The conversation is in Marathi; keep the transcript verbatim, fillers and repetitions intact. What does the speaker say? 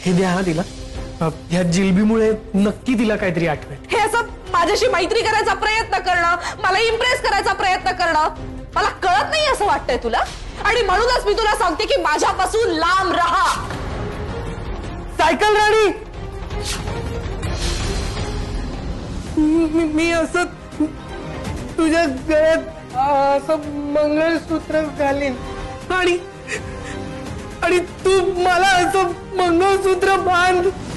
हे द्या हा तिला. ह्या जिलबीमुळे नक्की तिला काहीतरी आठवेल. हे असं माझ्याशी मैत्री करायचा प्रयत्न करणं, मला इम्प्रेस करायचा प्रयत्न करणं, मला कळत नाही असं वाटतंय तुला. आणि म्हणूनच मी तुला सांगते की माझ्यापासून लांब राहा. सायकल राणी, मी असं तुझ्या गळ्यात असं मंगळसूत्र घालीन आणि आणि तू मला असं मंगळसूत्र बांध.